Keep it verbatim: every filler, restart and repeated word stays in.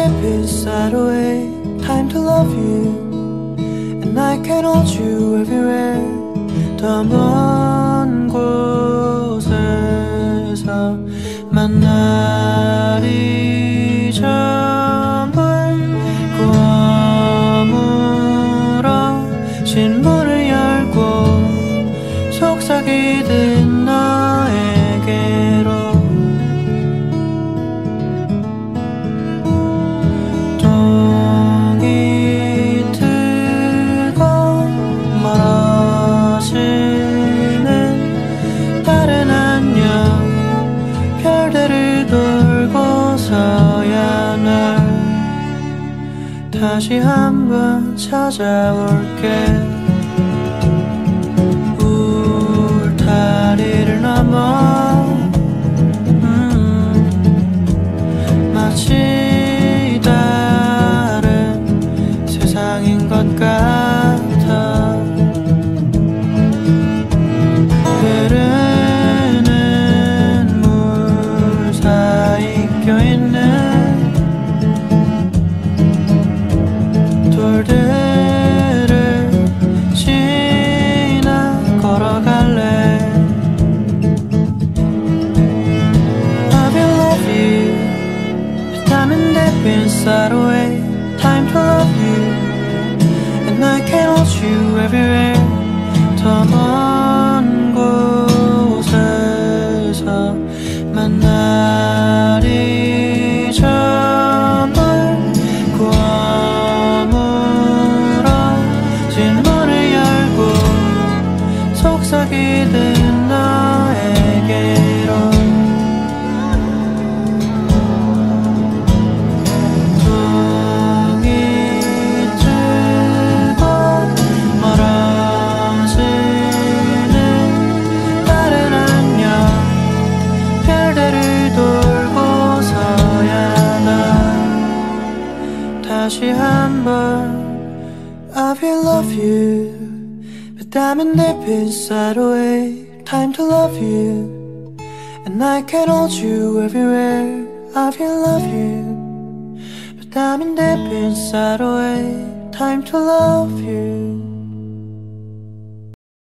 deep inside away. Time to love you, and I can hold you everywhere. 더 먼 곳에서 만나리 전부 꼬물어진 문을 열고 속삭이듯 너에게로 동이 트고 멀어지는 다른 안녕 별들을 돌고서야 널 다시 한번 찾아올게. 울타리를 넘어 음, 마치 다른 세상인 것 같아. 흐르는 물 사이 껴있는 돌들을 지나 걸어갈래. Love you, love you, but diamond deep inside away. Time to love you, and I can hold you everywhere. 더 먼 곳에서 만나리 전부 꼬물어진 문을 열고 속삭이듯 너에게로 동이 트고 멀어지는 다른 안녕 별들을 돌고서야 나 다시 한번 I will love you, but diamond deep inside away. Time to love you, and I can hold you everywhere. I will love you, but diamond deep inside away. Time to love you.